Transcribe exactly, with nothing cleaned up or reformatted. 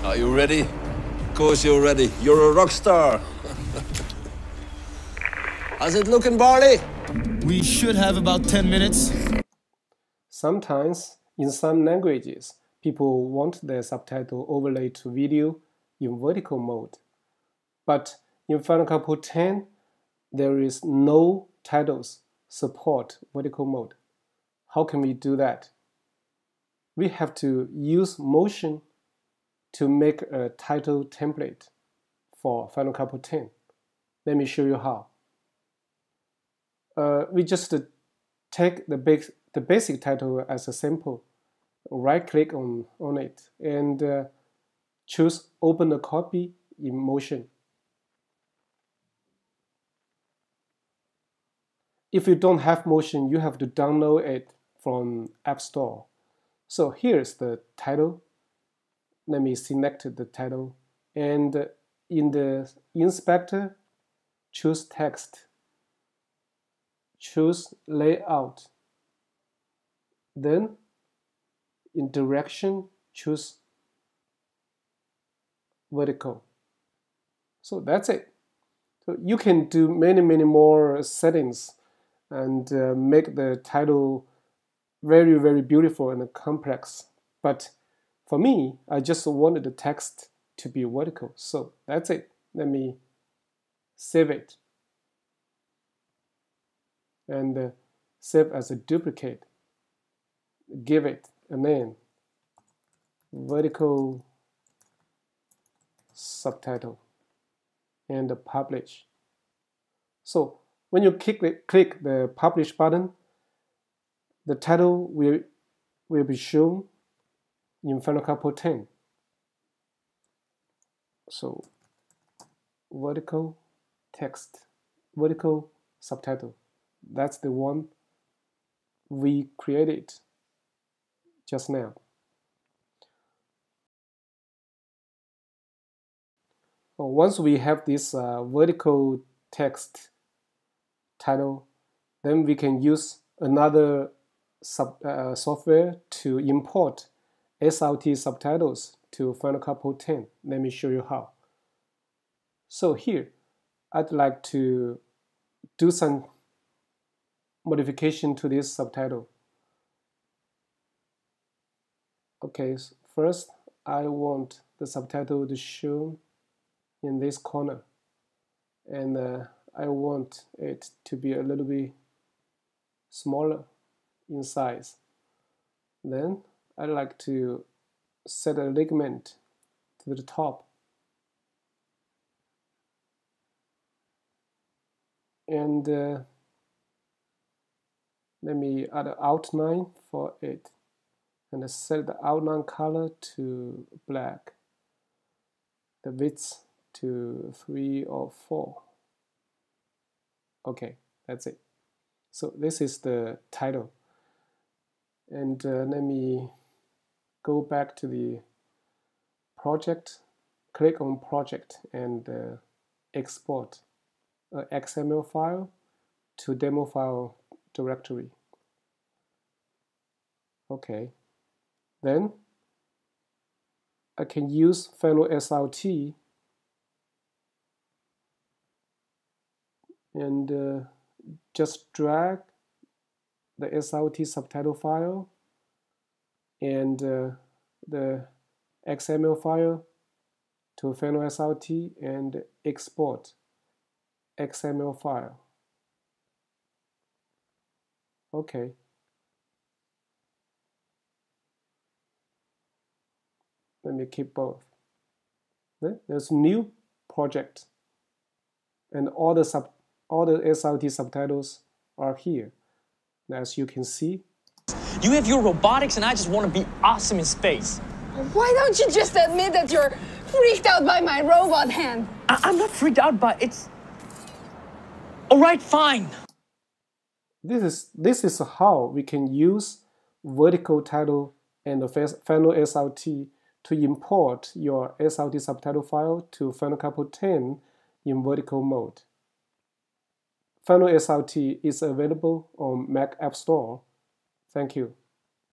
Are you ready? Of course you're ready. You're a rock star. How's it looking, Barley? We should have about ten minutes. Sometimes, in some languages, people want their subtitle overlaid to video in vertical mode. But in Final Cut Pro ten, there is no titles support vertical mode. How can we do that? We have to use motion to make a title template for Final Cut Pro ten. Let me show you how. Uh, we just uh, take the, big, the basic title as a sample, right-click on, on it, and uh, choose Open a Copy in Motion. If you don't have Motion, you have to download it from App Store. So here's the title. Let me select the title, and in the inspector, choose text. Choose layout. Then in direction, choose vertical. So that's it. So you can do many, many more settings and uh, make the title very, very beautiful and complex. But for me, I just wanted the text to be vertical. So that's it. Let me save it. And uh, save as a duplicate. Give it a name. Vertical Subtitle and Publish. So when you click the, click the Publish button, the title will, will be shown in Final Cut Pro ten. So vertical text, vertical subtitle. That's the one we created just now. So once we have this uh, vertical text title, then we can use another sub, uh, software to import S R T subtitles to Final Cut Pro ten. Let me show you how. So here, I'd like to do some modification to this subtitle. Okay, so first I want the subtitle to show in this corner, and uh, I want it to be a little bit smaller in size. Then I like to set a ligament to the top, and uh, let me add an outline for it, and set the outline color to black, the width to three or four. Okay, that's it. So this is the title. And uh, let me go back to the project, click on project, and uh, export an X M L file to demo file directory. Okay, then I can use Final S R T and uh, just drag the S R T subtitle file and uh, the X M L file to Final S R T and export X M L file. Okay. Let me keep both. There's new project, and all the sub all the S R T subtitles are here. As you can see, you have your robotics, and I just want to be awesome in space. Why don't you just admit that you're freaked out by my robot hand? I I'm not freaked out by it's. All right, fine. This is this is how we can use vertical title and the Final S R T to import your S R T subtitle file to Final Cut Pro ten in vertical mode. Final S R T is available on Mac App Store. Thank you.